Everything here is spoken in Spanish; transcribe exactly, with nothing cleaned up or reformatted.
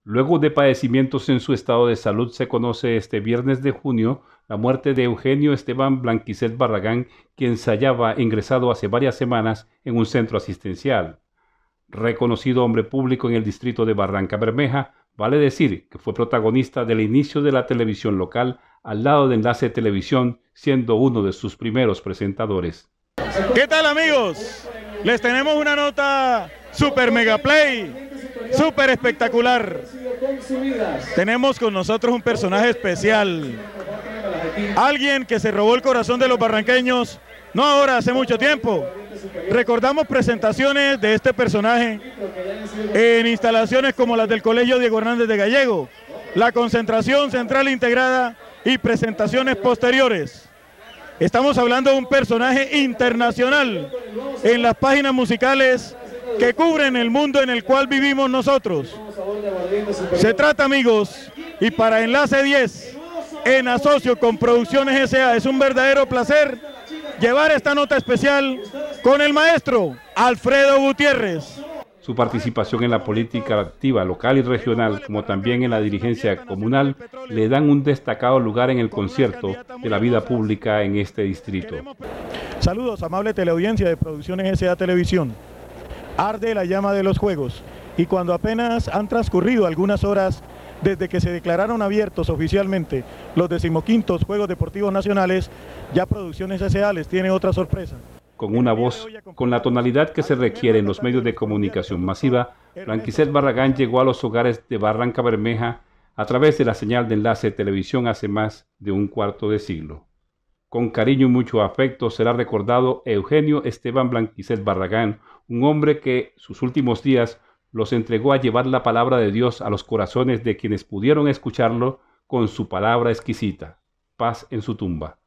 Luego de padecimientos en su estado de salud, se conoce este viernes de junio la muerte de Eugenio Esteban Blanquicet Barragán, quien se hallaba ingresado hace varias semanas en un centro asistencial. Reconocido hombre público en el distrito de Barranca Bermeja, vale decir que fue protagonista del inicio de la televisión local al lado de Enlace Televisión, siendo uno de sus primeros presentadores. ¿Qué tal, amigos? Les tenemos una nota super mega play, súper espectacular. Tenemos con nosotros un personaje especial, alguien que se robó el corazón de los barranqueños, no ahora, hace mucho tiempo. Recordamos presentaciones de este personaje en instalaciones como las del Colegio Diego Hernández de Gallego, la Concentración Central Integrada y presentaciones posteriores. Estamos hablando de un personaje internacional en las páginas musicales que cubren el mundo en el cual vivimos nosotros. Se trata, amigos, y para Enlace diez, en asocio con Producciones S A, es un verdadero placer llevar esta nota especial con el maestro Alfredo Gutiérrez. Su participación en la política activa local y regional, como también en la dirigencia comunal, le dan un destacado lugar en el concierto de la vida pública en este distrito. Saludos, amable teleaudiencia de Producciones S A Televisión. Arde la llama de los juegos, y cuando apenas han transcurrido algunas horas desde que se declararon abiertos oficialmente los decimoquintos Juegos Deportivos Nacionales, ya Producciones S A les tiene otra sorpresa. Con una voz, con la tonalidad que se requiere en los medios de comunicación masiva, Blanquicet Barragán llegó a los hogares de Barranca Bermeja a través de la señal de Enlace Televisión hace más de un cuarto de siglo. Con cariño y mucho afecto será recordado Eugenio Esteban Blanquicet Barragán, un hombre que sus últimos días los entregó a llevar la palabra de Dios a los corazones de quienes pudieron escucharlo con su palabra exquisita. Paz en su tumba.